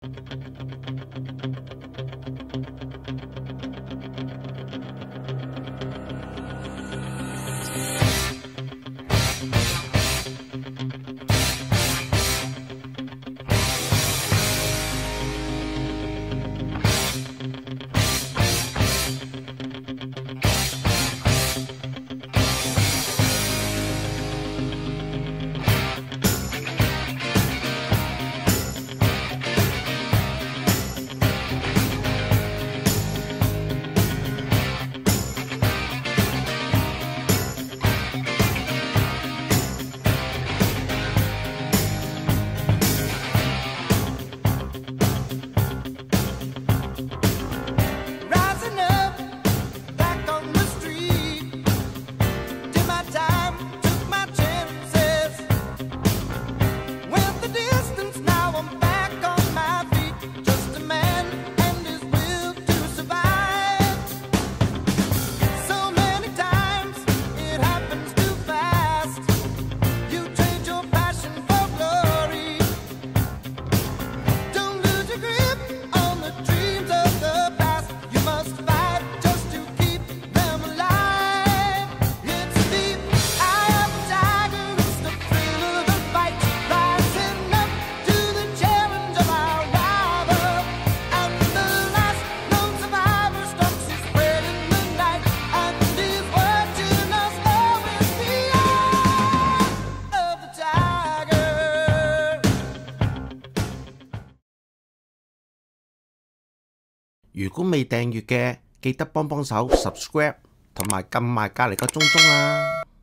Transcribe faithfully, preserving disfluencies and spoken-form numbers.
如果未訂閱嘅，記得幫幫手 subscribe 同埋撳埋隔離個鐘鐘啊！